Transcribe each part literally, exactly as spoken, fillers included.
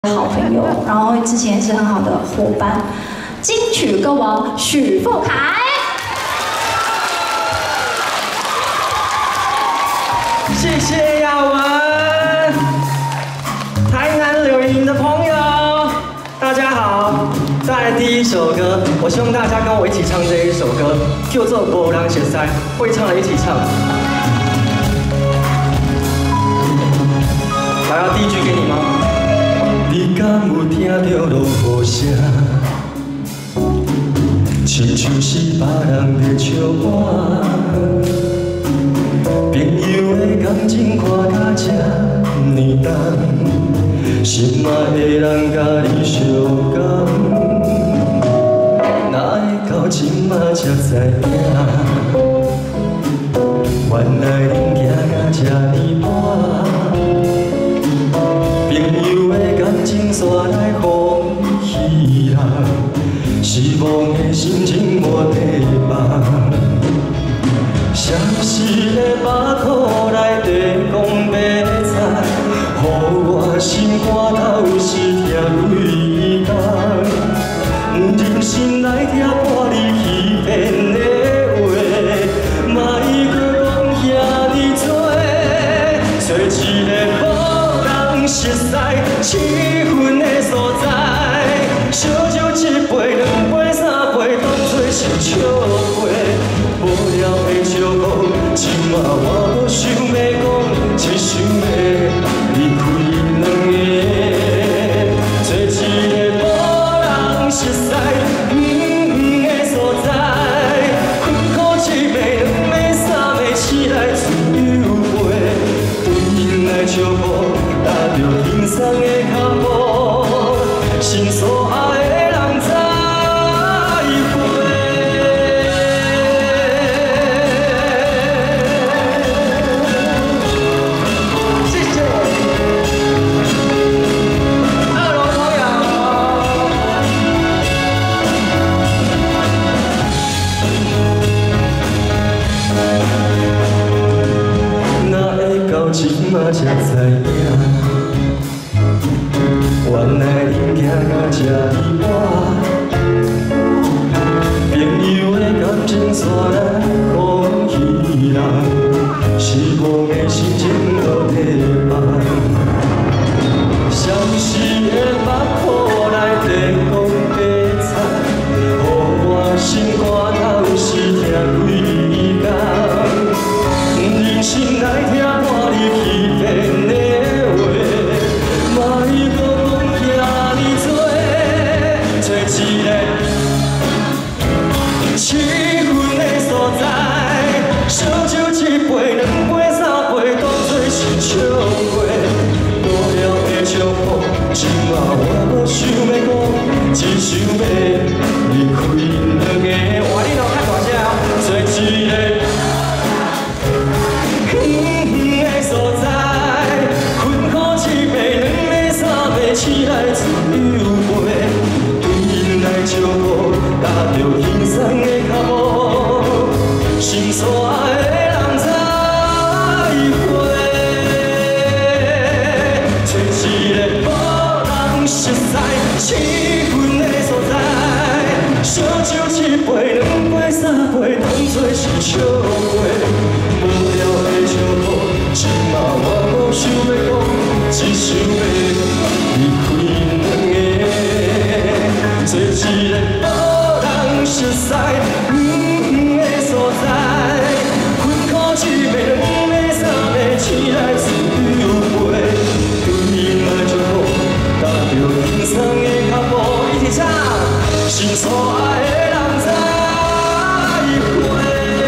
好朋友，然后之前也是很好的伙伴，金曲歌王许富凯。 谢谢耀文，台南柳营的朋友，大家好。再来第一首歌，我希望大家跟我一起唱这一首歌，叫做《无人熟悉》，会唱的一起唱。来啊，第一句给你吗？ 你敢有听到落雨声？亲像是别人在唱歌。朋友的感情看到这呢重，心爱的人甲你相共，哪会到今仔才知影？原来恁行到这呢半。 感情煞来风稀人，失望的心情无地放。谁是咧把苦来地讲要知，予我心肝头是痛几工。忍心来听破你欺骗的话，莫搁讲遐尼多，找一个无人熟悉。 气氛的所在，烧酒一杯、两杯、三杯，当作是笑话。无聊的笑话，今仔我无想要讲，只想要离开两个，找一个无人熟悉、远的所在。困苦一杯、两杯、三杯，醒来自由飞，对因来笑话，踏着轻松的。 心所爱的人再会。谢谢。二楼朋友，哪会到今仔才知影？ 原来恁行到这呢半，朋友的感情煞来风稀人，失望的心情无地放。相思的目眶来地讲要知，予我心肝头是痛几工。忍心来听破你欺骗的话，莫搁。 一个气氛的所在，烧酒一杯、两杯、三杯，当作是笑话。无聊的笑话，今仔我无想要讲，只想要离开两个。哇，你都较大声哦！做一个远远的所在，困苦一杯、两杯、三杯，醒来自由飞。 来笑我，踏着轻松的脚步，心所爱的人再会。找一个无人熟悉、气氛的所在，烧酒一杯、两杯、三杯，当作是笑话。无聊的笑话，今仔我无想要讲，只想要离开两个。 做一个无人熟悉、远的所在，困苦一杯、两杯、三杯，醒来自由飞。对因来祝福，踏着轻松的脚步，一起唱，心所爱的人再会。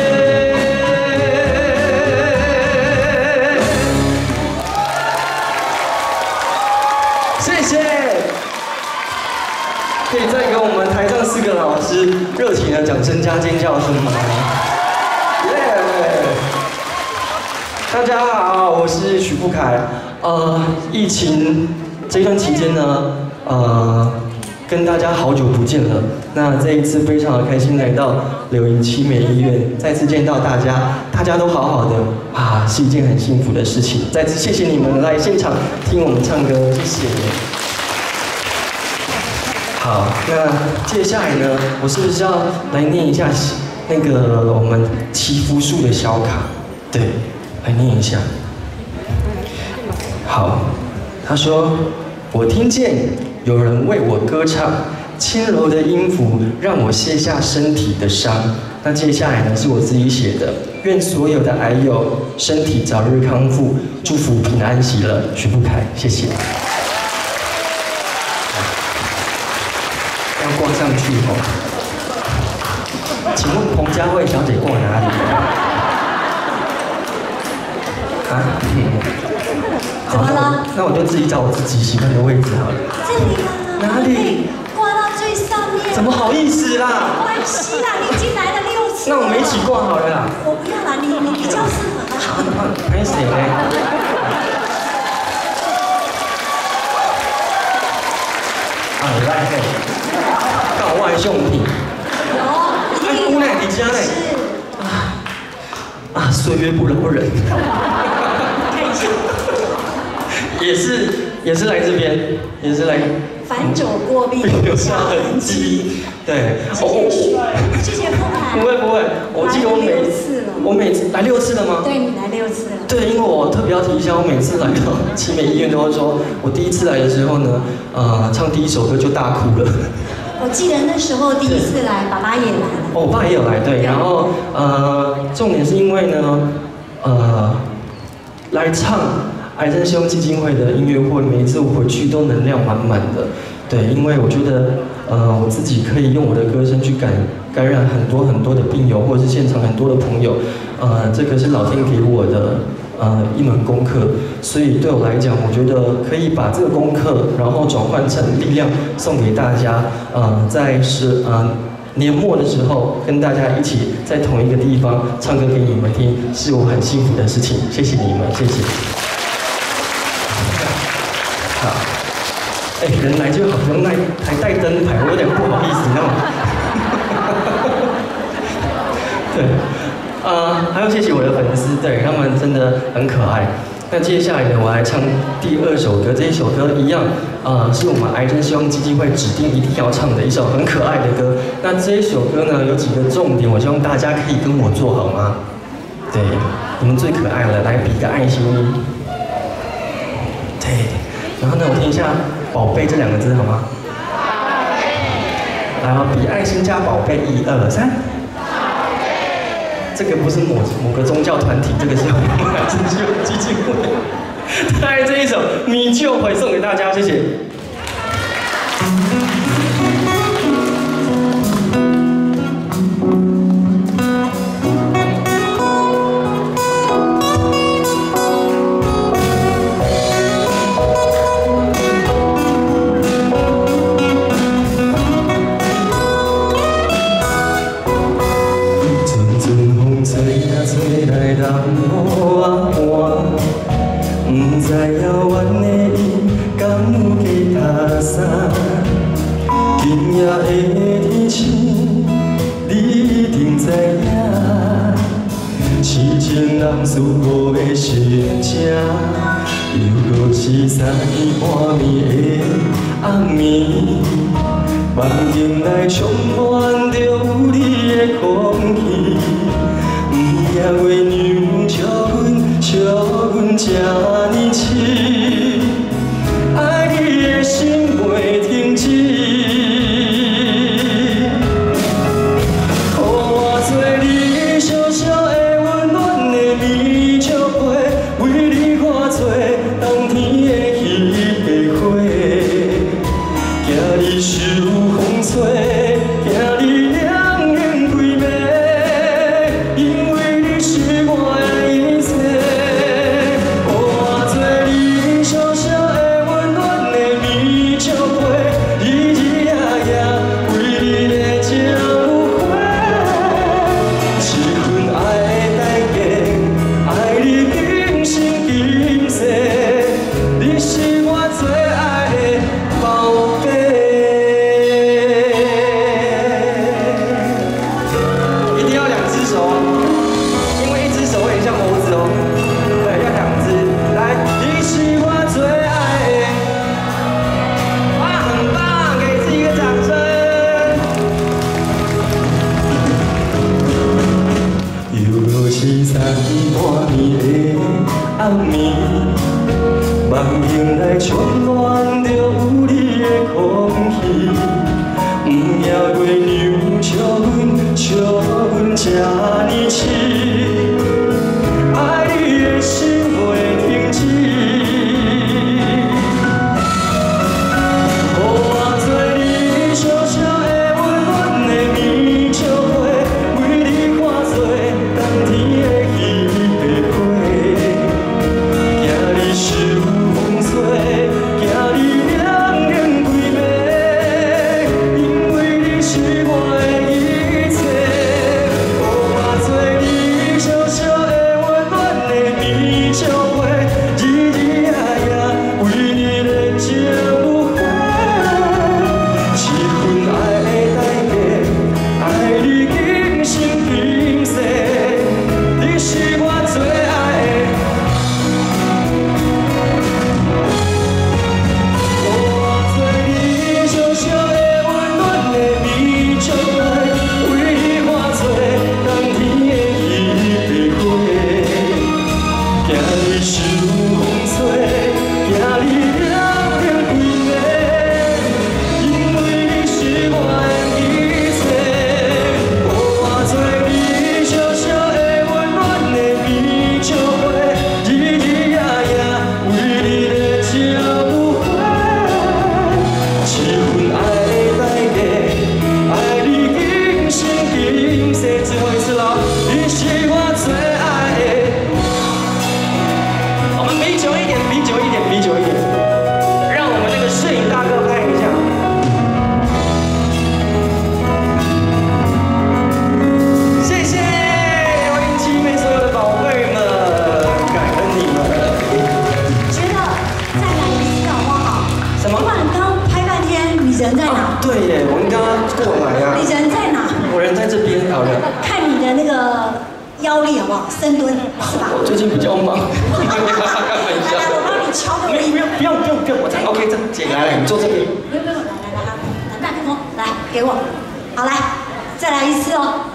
谢谢。 可以再给我们台上四个老师热情的掌声加尖叫声吗？耶！大家好，我是许富凯。呃，疫情这段期间呢，呃，跟大家好久不见了。那这一次非常的开心来到柳营七美医院，再次见到大家，大家都好好的啊，是一件很幸福的事情。再次谢谢你们来现场听我们唱歌，谢谢。 好，那接下来呢，我是不是要来念一下那个我们祈福树的小卡？对，来念一下。好，他说：“我听见有人为我歌唱，轻柔的音符让我卸下身体的伤。”那接下来呢，是我自己写的。愿所有的癌友身体早日康复，祝福平安喜乐。徐富凯，谢谢。要挂上去哦。请问彭佳慧小姐挂哪里？啊？嗯怎么了？ 那我就自己找我自己喜欢的位置好了。 这里啊。 哪里？ 挂到最上面。 怎么好意思啦？ 没关系啦，你已经来了六次了。 那我们一起挂好了啦。 我不要啦，你你比较适合。 好，那拍谁呢？啊，你来嘿，告外用品。 哦， 哎，姑奶你家嘞？啊啊，岁月不饶人。 看一下。也是也是来这边，也是来。 反走过必留下痕迹。 对， 谢谢，谢谢富凯。 不会不会，我记得我每次我每次来六次了吗？ 对，你来六次了。 对，因为我特别要提一下，我每次来到奇美医院都会说，我第一次来的时候呢，呃，唱第一首歌就大哭了。 我记得那时候第一次来，爸爸也来了。 哦，我爸也有来，对。然后呃，重点是因为呢，呃，来唱癌症希望基金会的音乐会，每一次我回去都能量满满的。对，因为我觉得，呃，我自己可以用我的歌声去感感染很多很多的病友，或者是现场很多的朋友，呃，这个是老天给我的呃一门功课，所以对我来讲，我觉得可以把这个功课，然后转换成力量送给大家，呃，在是呃年末的时候跟大家一起在同一个地方唱歌给你们听，是我很幸福的事情，谢谢你们，谢谢。好。哎，人来就好，不用带还带灯牌，我有点不好意思，你知道吗？对，啊、呃，还要谢谢我的粉丝，对他们真的很可爱。那接下来呢，我来唱第二首歌，这一首歌一样，呃，是我们癌症希望基金会指定一定要唱的一首很可爱的歌。那这一首歌呢，有几个重点，我希望大家可以跟我做好吗？对，你们最可爱了，来比个爱心。对，然后呢，我听一下。宝贝这两个字好吗？来哦，比爱心加宝贝，一二三。这个不是某某个宗教团体，这个是我们癌症希望基金会。带来这一首《你就会》送给大家，谢谢。 人在哪？ 对耶，我应该过来啊。 你人在哪？ 我人在这边，好了。 看你的那个腰力好不好？深蹲是吧？ 我最近比较忙。开玩笑。 来来，我帮你敲个不用不用不用不用，我这 OK， 这姐来来，你坐这边。 不用不用，来来来来，来麦克风，来给我。好，来，再来一次哦。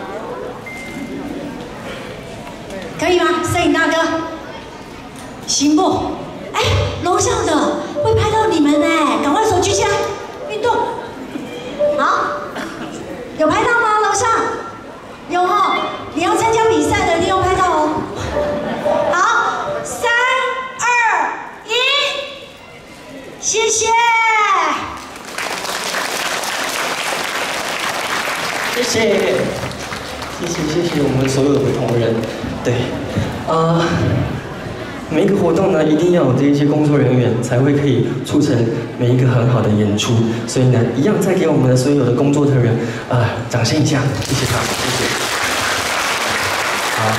可以吗？摄影大哥，行不？哎，楼上的会拍到你们呢，赶快手举起来，运动。好，有拍到吗？楼上有哦，你要参加比赛的一定要拍到哦。好，三二一，谢谢， 谢谢，谢谢谢谢我们所有的同仁。对，啊、呃，每一个活动呢，一定要有这一些工作人员，才会可以促成每一个很好的演出。所以呢，一样再给我们的所有的工作人员，啊、呃，掌声一下，谢谢他们，谢谢。好，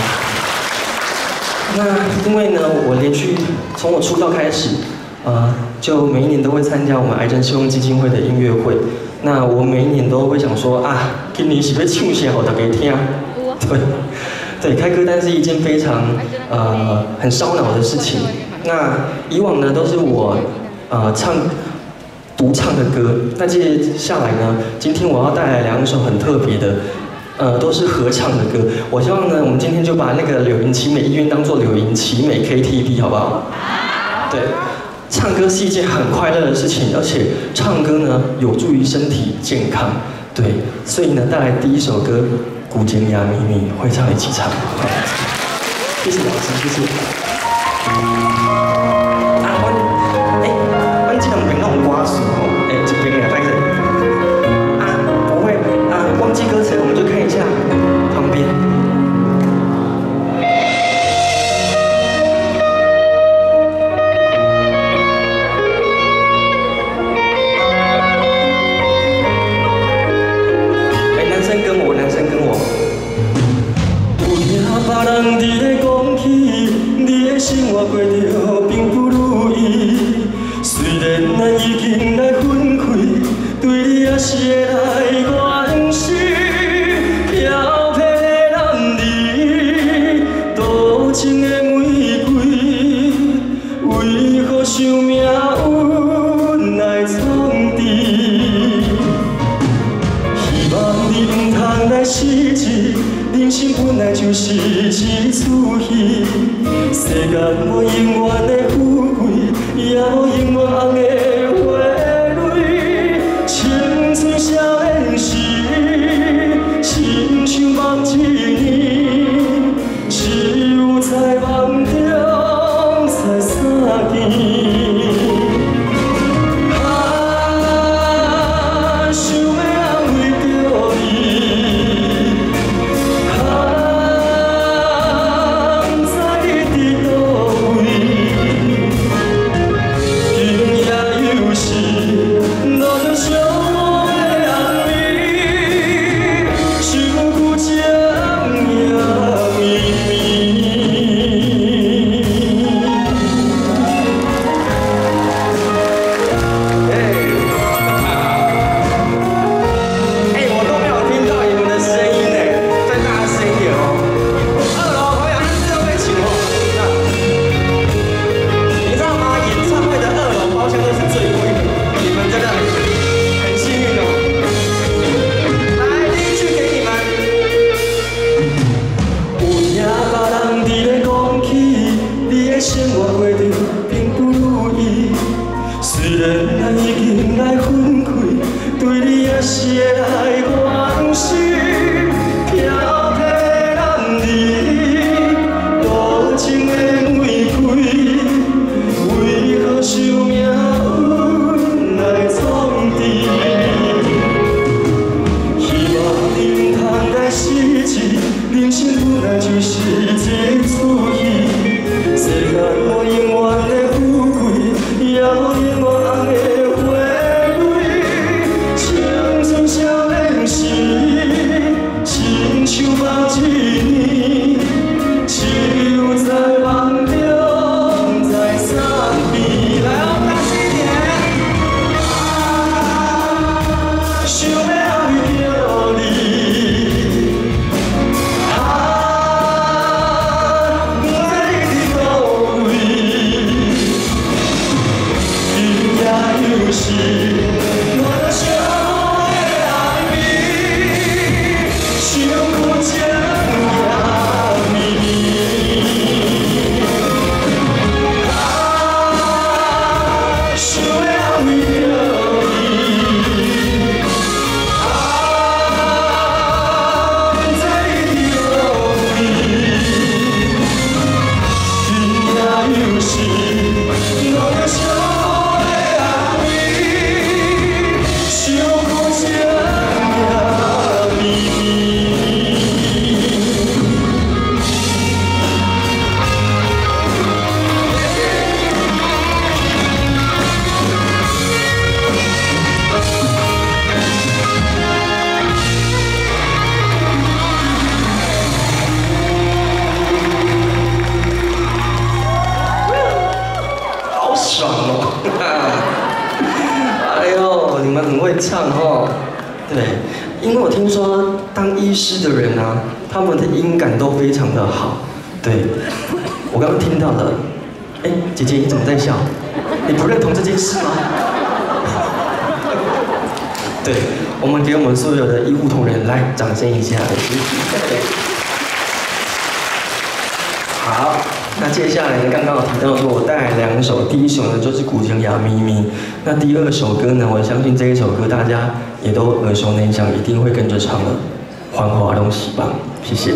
那因为呢，我连续从我出道开始，呃，就每一年都会参加我们癌症希望基金会的音乐会。那我每一年都会想说啊，今年是要唱些好大家听，对。对，开歌单是一件非常呃很烧脑的事情。那以往呢都是我呃唱独唱的歌，那接下来呢，今天我要带来两首很特别的，呃都是合唱的歌。我希望呢，我们今天就把那个柳营奇美医院当做柳营奇美 K T V 好不好？对，唱歌是一件很快乐的事情，而且唱歌呢有助于身体健康。对，所以呢带来第一首歌。古井呀咪咪会唱一起唱，谢谢老师，谢谢。啊，我，哎，我这两边那种歌词哦，哎，这边也拍摄。啊，不会，啊，忘记歌词，我们就看一下旁边。生活过着并不如意，虽然咱已经来分开，对你还是会来关心。飘泊的男儿，多情的玫瑰，为何想命运来创治？希望你唔通来失志，人生本来就是一出戏。世间无永远的富贵，也无永远红的花蕊。青春少年时，亲像梦一年，只有在梦中才相见。 们很会唱哦。对，因为我听说当医师的人啊，他们的音感都非常的好。对，我刚刚听到了。哎，姐姐你怎么在笑？你不认同这件事吗？对，我们给我们所有的医护同仁来掌声一下。好，那接下来呢，刚刚有提到说我带来两首，第一首呢就是《古井雅咪咪》，那第二首歌呢，我相信这一首歌大家也都耳熟能详，一定会跟着唱的，《繁华拢是梦》。谢谢。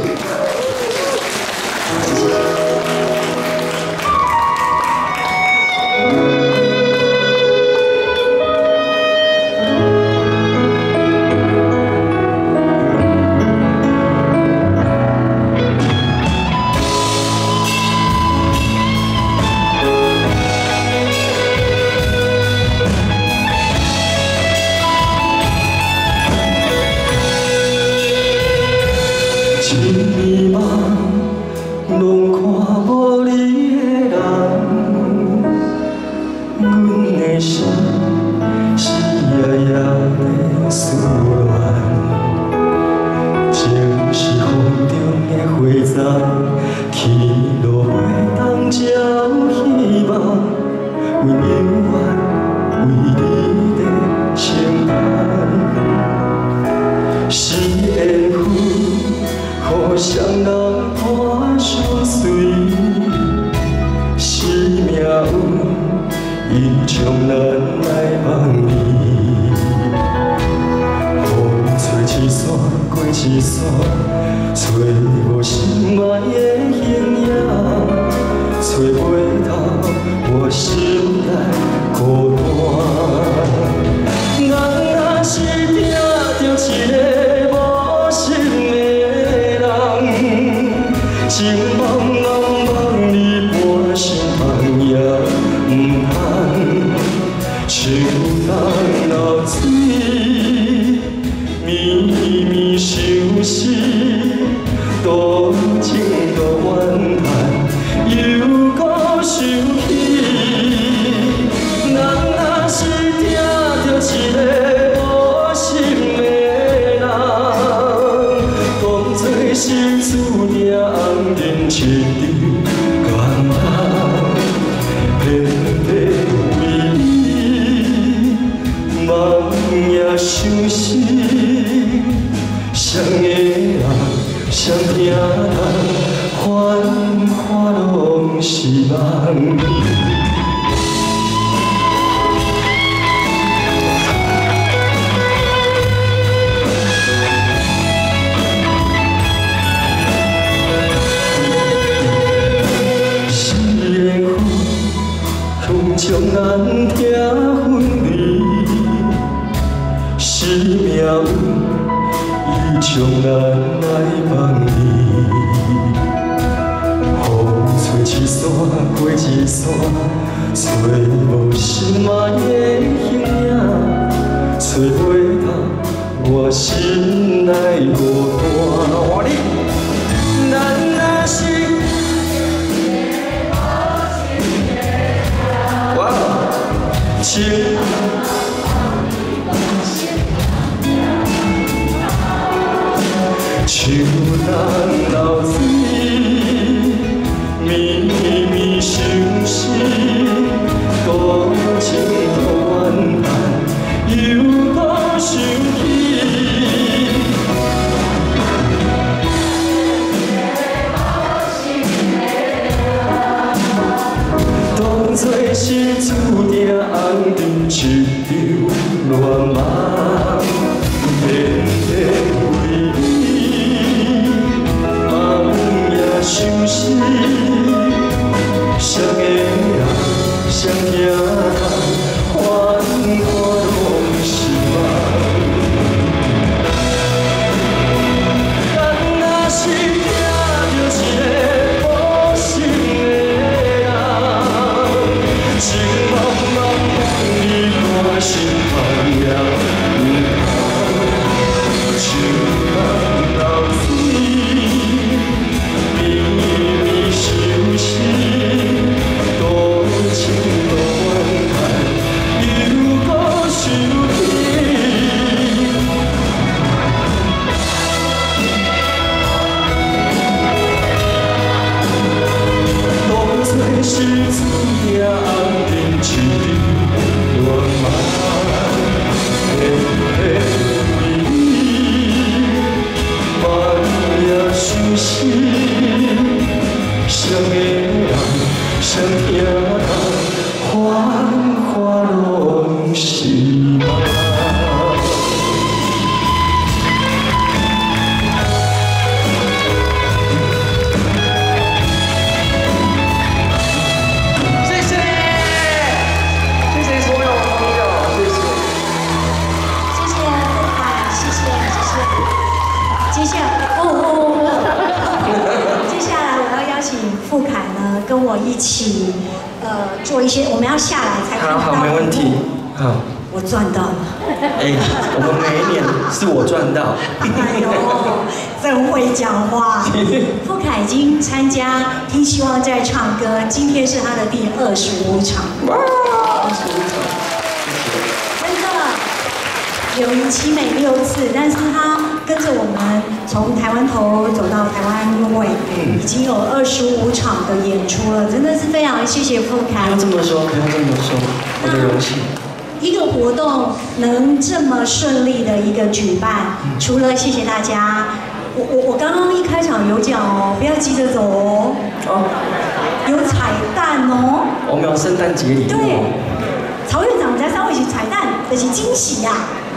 我一起，呃，做一些，我们要下来才看好到。 好，没问题。好， 我赚到了。 哎，我们每一年是我赚到。 哎呦，真会讲话。傅凯已经参加《听希望在唱歌》，今天是他的第二十五场。 哇，二十五场， 真的，友谊奇美六次，但是他跟着我们从台湾头走到台湾尾，嗯、已经有二十五场的演出了，真的是非常谢谢傅凯。 不要这么说，不要这么说，我的荣幸。 一个活动能这么顺利的一个举办，嗯、除了谢谢大家，我我我刚刚一开场有讲哦，不要急着走哦，哦有彩蛋哦， 我们有圣诞节礼物。 对，曹院长在三位一起彩蛋，这是惊喜呀、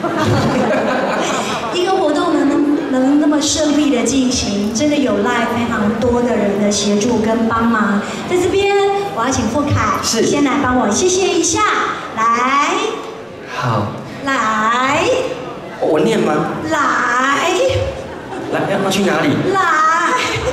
啊。一个活动能能那么顺利的进行，真的有赖非常多的人的协助跟帮忙。在这边，我要请傅凯先来帮我谢谢一下，来。 好， 来， 我念吗？ 来， 来，要要去哪里？ 来，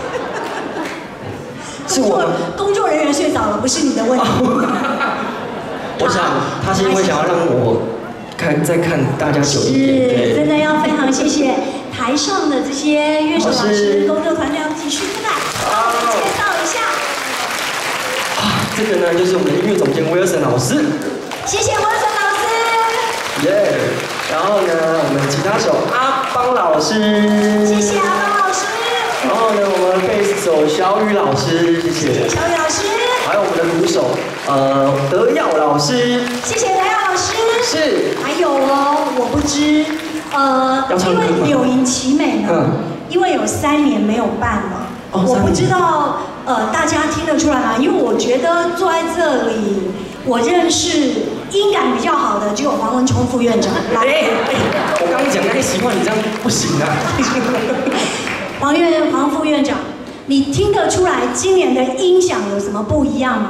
是我工作人员睡着了，不是你的问题。 我想他是因为想要让我看再看大家久一点。 是，真的要非常谢谢台上的这些乐手老师、工作团队，继续出来，帮我们介绍一下。 啊，这个呢就是我们的音乐总监威尔森老师。 谢谢威尔森老师。 耶， yeah. 然后呢，我们吉他手阿邦老师， 谢谢阿邦老师。 然后呢，我们贝斯手小雨老师，谢谢。 谢谢小雨老师。 还有我们的鼓手呃德耀老师， 谢谢德耀老师。 是。 还有哦，我不知呃，因为柳营奇美呢，嗯、因为有三年没有办了，哦、我不知道呃大家听得出来吗？因为我觉得坐在这里，我认识。音感比较好的只有黄文聪副院长。来， 哎哎，我刚刚讲那些习惯，你这样不行啊。 黄院黄副院长，你听得出来今年的音响有什么不一样吗？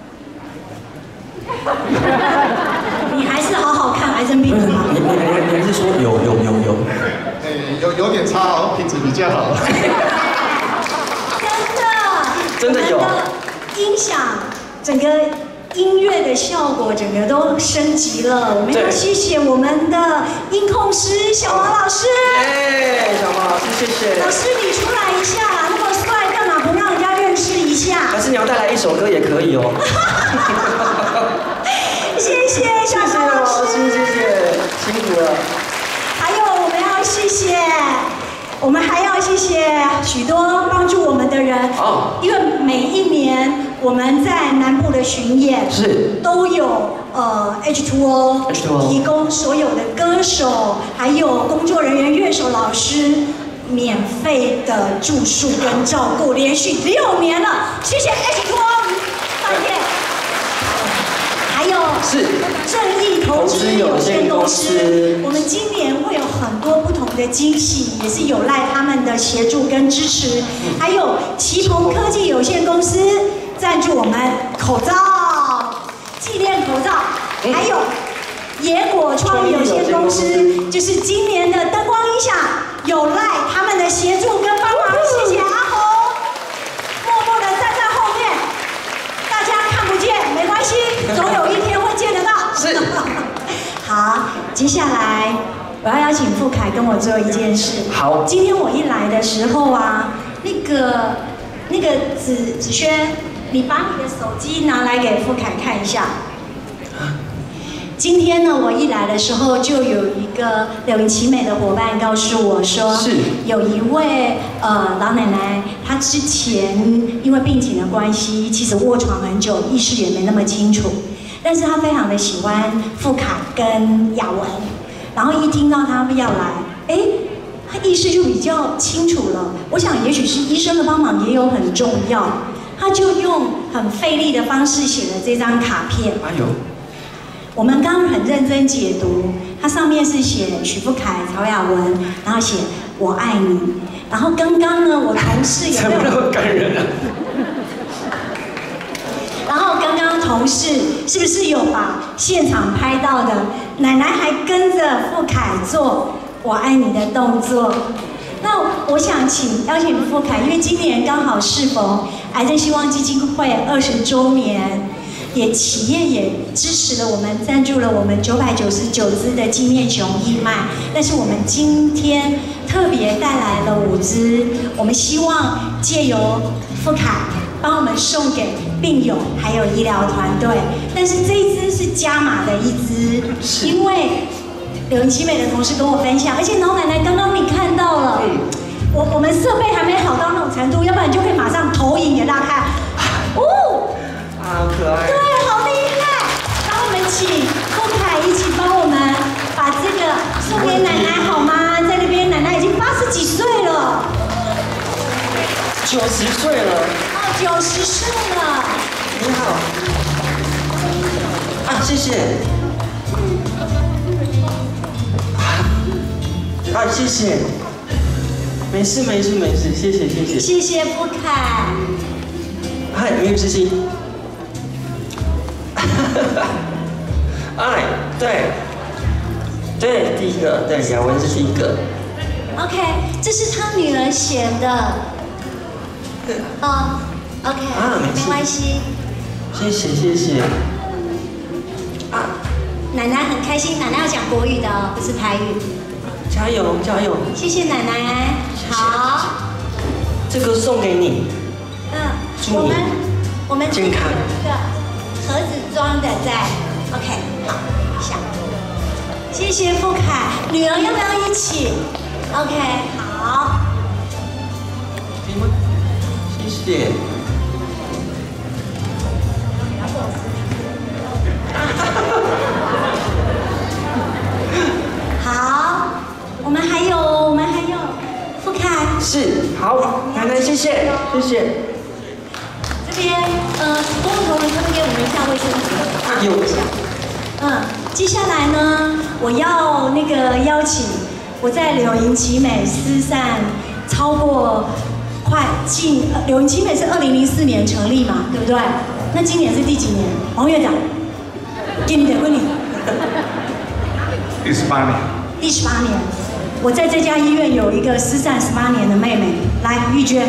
你还是好好看癌症病人吗？ 你你你你还是说有有有有？ 哎，有有点差哦，品质比较好。 真的， 真的有。 音响整个。音乐的效果整个都升级了，我们要谢谢我们的音控师小毛老师。 哎，小毛老师，谢谢。 老师你出来一下，那么帅，干嘛不让人家认识一下？ 还是你要带来一首歌也可以哦。 谢谢小毛老师， 谢谢，谢谢，辛苦了。 还有我们要谢谢。我们还要谢谢许多帮助我们的人，哦，因为每一年我们在南部的巡演是都有呃 H 二 O 提供所有的歌手还有工作人员、乐手、老师免费的住宿跟照顾，连续六年了，谢谢 H 二 O， 再见。还有是正义投资有限公司，我们今年会有很多不同的惊喜，也是有赖他们的协助跟支持。还有奇鹏科技有限公司赞助我们口罩、纪念口罩，还有野果创意有限公司，就是今年的灯光音响，有赖他们的协助跟帮忙，谢谢阿红，默默的站在后面，大家看不见没关系，总有一天会见得到。 是。 好，接下来我要邀请傅凯跟我做一件事。 好。今天我一来的时候啊，那个那个子子轩，你把你的手机拿来给傅凯看一下。今天呢，我一来的时候就有一个柳营奇美的伙伴告诉我说， 是有一位呃老奶奶，她之前因为病情的关系，其实卧床很久，意识也没那么清楚。但是他非常的喜欢傅凯跟雅文，然后一听到他们要来，哎，他意识就比较清楚了。我想也许是医生的帮忙也有很重要，他就用很费力的方式写了这张卡片。 哎呦， 我们刚刚很认真解读，它上面是写许富凯、曹雅文，然后写我爱你。然后刚刚呢，我同事有没有？ 怎么那么感人啊？ 然后刚刚同事是不是有把现场拍到的？奶奶还跟着傅凯做我爱你的动作。 那我想请邀请富凯，因为今年刚好适逢癌症希望基金会二十周年，也企业也支持了我们，赞助了我们九百九十九支的纪念熊义卖。但是我们今天特别带来了五支，我们希望借由富凯帮我们送给病友还有医疗团队。但是这一支是加码的一支，因为柳营奇美的同事跟我分享，而且老奶奶刚刚你看到了，我我们设备还没好到那种程度，要不然就可以马上投影给大家看。哦， 啊，好可爱。 对，好厉害！然后我们请富凯一起帮我们把这个送给奶奶好吗？在那边，奶奶已经八十几岁了， 九十岁了。 哦，九十岁了。 你好。啊，谢谢。啊，谢谢。没事没事没事，谢谢谢谢。 谢谢富凯。 嗨，没有事情。哎，对，对，第一个，对，雅文是第一个。 OK， 这是他女儿写的。哦 ，OK， 啊，没没关系。 谢谢谢谢。啊， 奶奶很开心，奶奶要讲国语的哦，不是台语。 加油加油！ 谢谢奶奶。好， 这个送给你。 嗯， 祝你我们我们健康。 这个盒子装的在 ，OK， 好，下。谢谢富凯，女儿要不要一起 ？OK， 好。 可以吗？谢谢。 好，我们还有，我们还有富凯。 是，好，奶奶谢谢，谢谢。 这边，呃，工作同仁可不可以给我们一下卫生纸？ 啊，有。 嗯，接下来呢，我要那个邀请我在柳营奇美失散超过快近，呃柳营奇美是二零零四年成立嘛，对不对？那今年是第几年？王院长，给你的婚礼。 第十八年。 第十八年，我在这家医院有一个失散十八年的妹妹，来玉娟，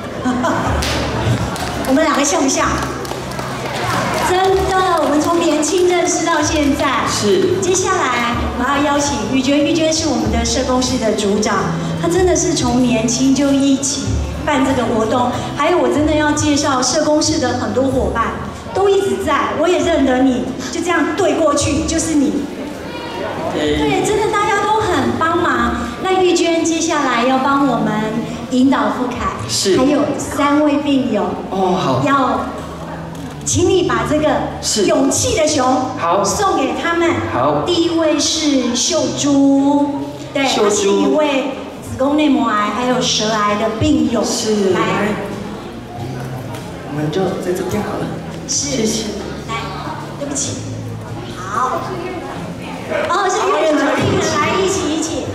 我们两个像不像？真的，我们从年轻认识到现在。 是。 接下来我要邀请玉娟，玉娟是我们的社工室的组长，她真的是从年轻就一起办这个活动。还有，我真的要介绍社工室的很多伙伴，都一直在，我也认得你，就这样对过去就是你。对，真的大家都很帮忙。那玉娟接下来要帮我们引导富凯， 是， 还有三位病友哦，好， 要请你把这个勇气的熊好送给他们。 好， 第一位是秀珠，对， 秀珠她是一位子宫内膜癌还有舌癌的病友。 是， 来， 我们就在这边好了。 是， 谢谢。 来，对不起，好。哦，是院长，病人来一起一起。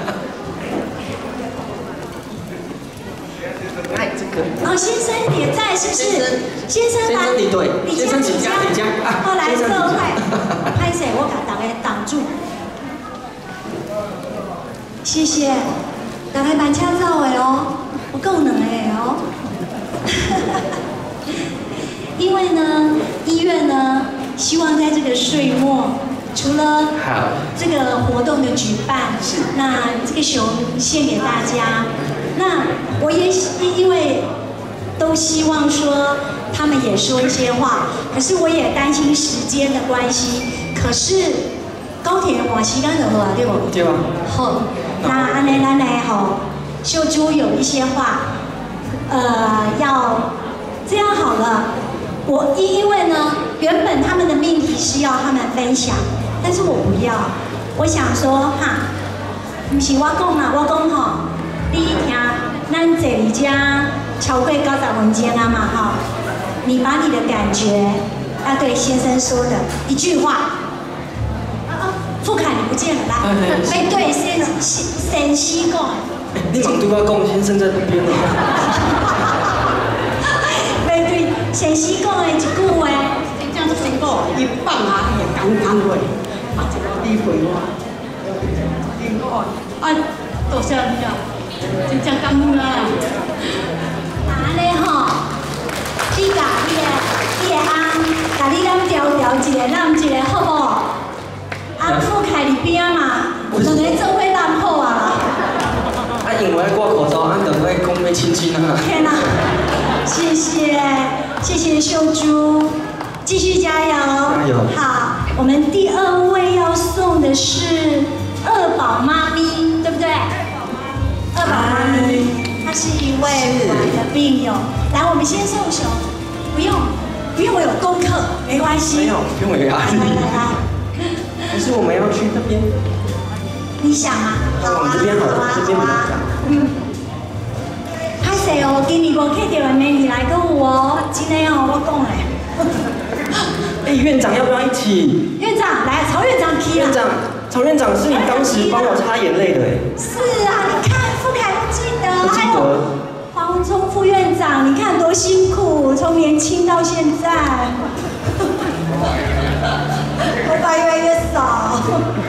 哎，这个。 哦，先生也在，是不是？先生来， 先生你对， 你先生请假，请假。 后来社会，拍谁？我把大家挡住。谢谢，大家慢车走的哦，我够能的哦。因为呢，医院呢，希望在这个岁末。除了这个活动的举办，那这个熊献给大家。那我也因为都希望说他们也说一些话，可是我也担心时间的关系。可是高铁换时间就好啊，对不？ 对吧？ 好，那安内咱来吼，秀珠有一些话，呃，要这样好了。我因为呢，原本他们的命题是要他们分享。但是我不要，我想说哈，不是我讲啦，我讲吼，你听，咱这里家超过九十分钟啊嘛哈，你把你的感觉要对先生说的一句话。啊啊，富凯你不见了啦！哎，对，先先先西讲。 你忙对我讲，先生在那边呢。 对对，先西讲的一句话， 这样子先讲，一放啊，也刚刚话。啊，这个你回我，你我，啊，多谢你啊！ 真正感恩啊！ 安尼吼，你甲你的你的翁，甲你咱调调一个，咱一个好无？啊，富凯里边嘛，两个做伙咱好啊啦。 啊，因为我口罩，俺等会讲要亲亲啊。 天哪，谢谢谢谢秀珠，继续加油！ 加油！ 好，我们第二位要送的是二宝妈咪，对不对？二宝妈咪，她是一位我们的病友。来，我们先送手，不用不用，我有功课，没关系。 没有，不用有压力。 来来来， 还是我们要去那边？ 你想啊？好啊， 我们这边好了，这边比较大。 嗯。拍谁哦？今年无客到的美女来跟我哦，真的哦，我讲嘞。 哎，院长要不要一起？ 院长来，曹院长去啊。 院长，曹院长是你当时帮我擦眼泪的哎。 是啊，你看傅凯不记得， 不记得。 黄文聪副院长，你看多辛苦，从年轻到现在，头发越来越少。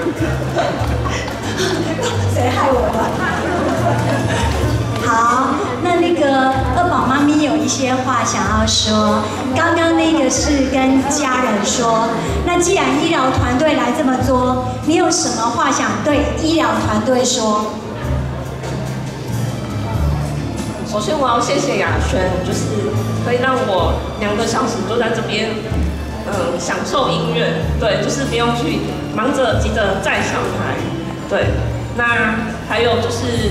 谁害我了？好，那那个二宝妈咪有一些话想要说。刚刚那个是跟家人说，那既然医疗团队来这么做，你有什么话想对医疗团队说？ 首先我要谢谢雅轩，就是可以让我两个小时都在这边，嗯，享受音乐，对，就是不用去忙着急着载小孩，对。那还有就是，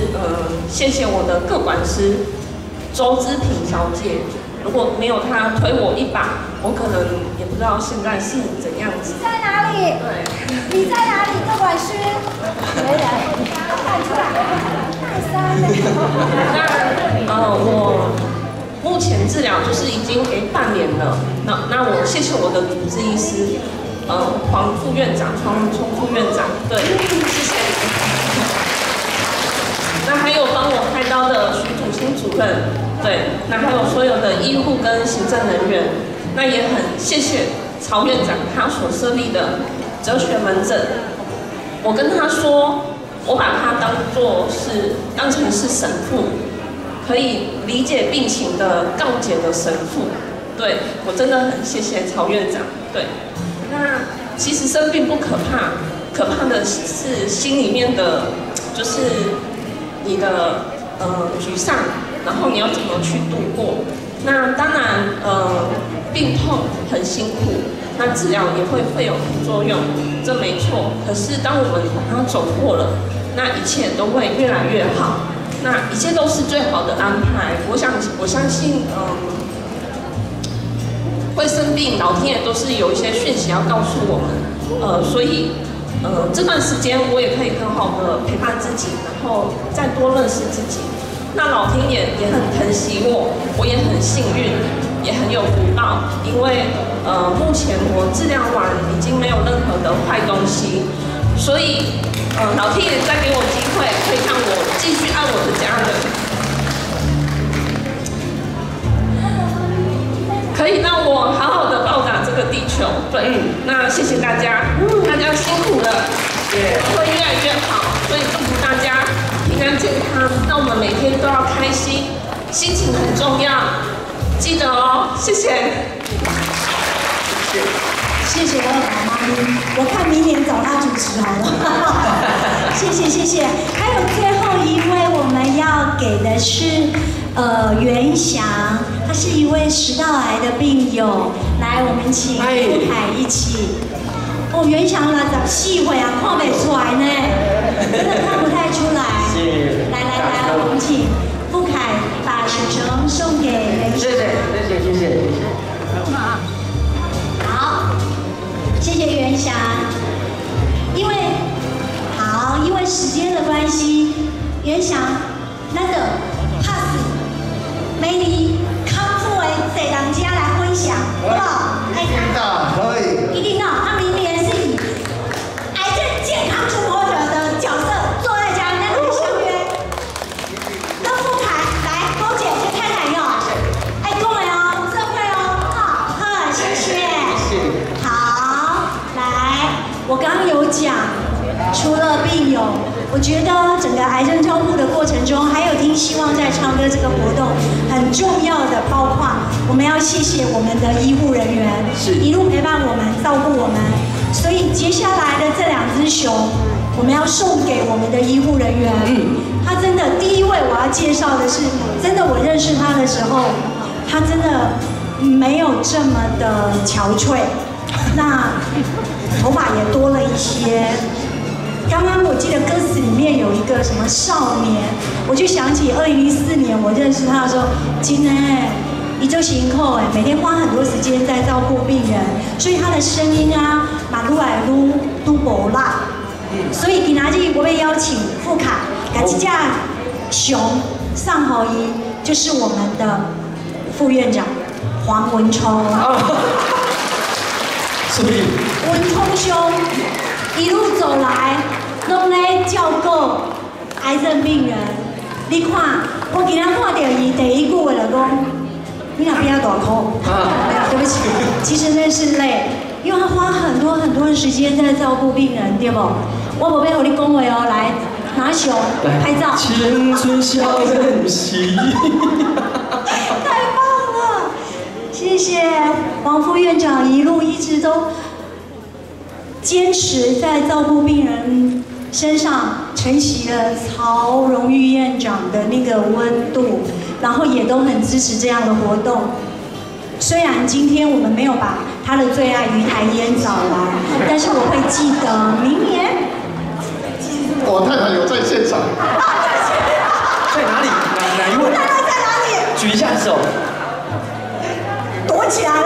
呃，谢谢我的个管师周之平小姐，如果没有她推我一把，我可能也不知道现在是怎样子。 你在哪里？ 对， 你在哪里？个管师，没人，看出来，太酸了。 那呃，我目前治疗就是已经诶半年了，那那我谢谢我的主治医师，呃，黄副院长，黄文聪副院长，对，谢谢。那还有帮我开刀的徐祖清主任，对，那还有所有的医护跟行政人员，那也很谢谢曹院长他所设立的哲学门诊。我跟他说，我把他当作是当成是神父，可以理解病情的告解的神父。对，我真的很谢谢曹院长。对，那其实生病不可怕，可怕的是心里面的，就是你的呃沮丧，然后你要怎么去度过？那当然，呃，病痛很辛苦，那治疗也会会有副作用，这没错。可是当我们把它走过了，那一切都会越来越好，那一切都是最好的安排。我想，我相信，嗯、呃，会生病，老天爷都是有一些讯息要告诉我们，呃，所以。呃，这段时间我也可以很好的陪伴自己，然后再多认识自己。那老天爷也很疼惜我，我也很幸运，也很有福报，因为呃，目前我治疗完已经没有任何的坏东西，所以呃，老天爷再给我机会，可以让我继续爱我的家人，可以让我好好的报答这个地球。对，那谢谢大家，大家辛苦了，也会越来越好。所以祝福大家平安健康。那我们每天都要开心，心情很重要，记得哦。谢谢。 谢谢二宝妈咪，我看明年找她主持好了。谢谢谢谢。还有最后一位我们要给的是呃袁翔，他是一位食道癌的病友。来，我们请傅凯一起。哦，袁翔啦，十四岁啊，看不出来呢，真的看不太出来。来来来，我们请傅凯把手绳送给袁翔。 谢谢谢谢谢谢。 好，谢谢袁翔。因为好，因为时间的关系，袁翔，咱就 pass， 美女康复的这人家来分享，好不好？ 一定的，可以。 一定要，他明年是以癌症健康主播者的角色坐在家里跟你相约。那傅凯来，高姐先开台哟。哎，恭喜哦，这会哦，好，好，谢谢。好，来，我刚刚有讲，除了病里哦，我觉得整个癌症照护的过程中，还有听希望在唱歌这个活动，很重要的包括我们要谢谢我们的医护人员， 是一路陪伴我们，照顾我们。所以接下来的这两只熊，我们要送给我们的医护人员。嗯，他真的第一位我要介绍的是，真的我认识他的时候，他真的没有这么的憔悴，那头发也多了一些。刚刚我记得歌词里面有一个什么少年，我就想起二零零四年我认识他的时候，今天一周行扣哎，每天花很多时间在照顾病人，所以他的声音啊，马路来撸都不辣。所以今仔日我被邀请富凯，把这架熊上侯一，就是我们的副院长黄文聪。 所以文聪兄一路走来，拢在照顾癌症病人。你看，我今仔看到伊第一句话就讲，你若比较大哭。没有，对不起，其实那是累，因为他花很多很多的时间在照顾病人，对不？我无要和你讲话哦，来拿熊拍照。 青春笑人喜。 太棒了，谢谢黄副院长一路一直都坚持在照顾病人身上，承袭了曹荣玉院长的那个温度，然后也都很支持这样的活动。虽然今天我们没有把他的最爱于台烟找来，但是我会记得明年。 我太太有在现场。 在哪里？哪哪一位？ 太太在哪里？ 举一下手。 躲起来了。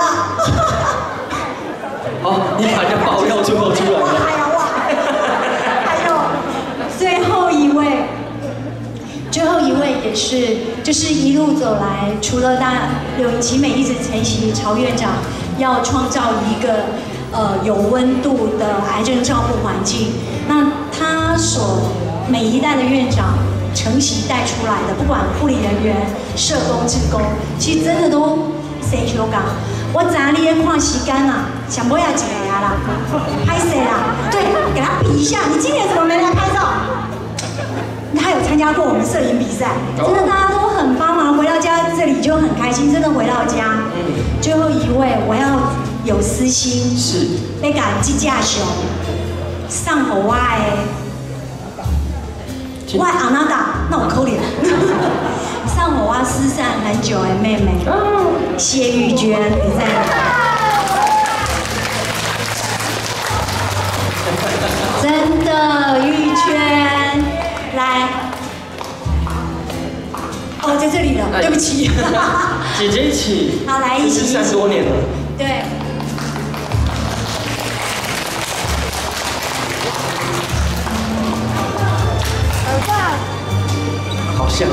好，你把人家爆料就爆出来了。 哎呀哇！还有最后一位，最后一位也是，就是一路走来，除了大柳奇美一直承袭曹院长要创造一个呃有温度的癌症照护环境，那他所每一代的院长承袭带出来的，不管护理人员、社工、志工，其实真的都谁修港。我知你在看时间啦，想不要几个呀啦，拍谁啦？对，给他比一下，你今年怎么没来拍照？他有参加过我们摄影比赛，真的大家都很帮忙，回到家这里就很开心，真的回到家。最后一位我要有私心， 是， 要甲这只熊送给我的，我的阿娜达，那我可怜，送给我失散很久的妹妹谢玉娟，你在哪？真的，玉娟，来，哦，在这里了，对不起。 姐姐一起， 好，来一起， 失散多年了。 对。 好像。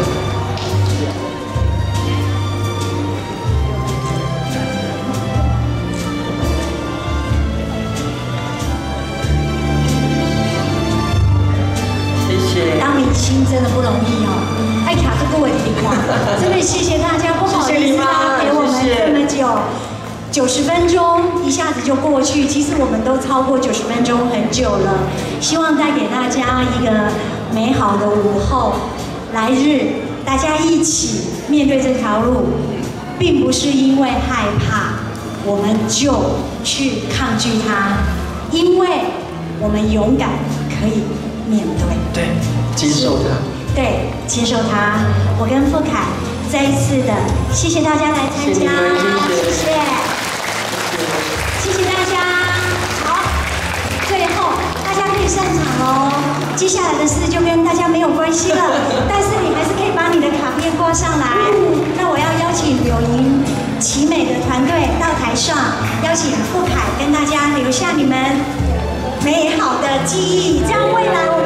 当明星真的不容易哦，爱卡这个问题话，真的谢谢大家，不好意思啊，给我们这么久，九十分钟一下子就过去，其实我们都超过九十分钟很久了，希望带给大家一个美好的午后，来日大家一起面对这条路，并不是因为害怕，我们就去抗拒它，因为我们勇敢可以面对。 对，接受它。 对，接受它。我跟富凯再一次的谢谢大家来参加，谢谢，谢谢大家。好，最后大家可以散场哦。接下来的事就跟大家没有关系了，但是你还是可以把你的卡片挂上来。那我要邀请柳莹、奇美的团队到台上，邀请富凯跟大家留下你们美好的记忆，这样未来我。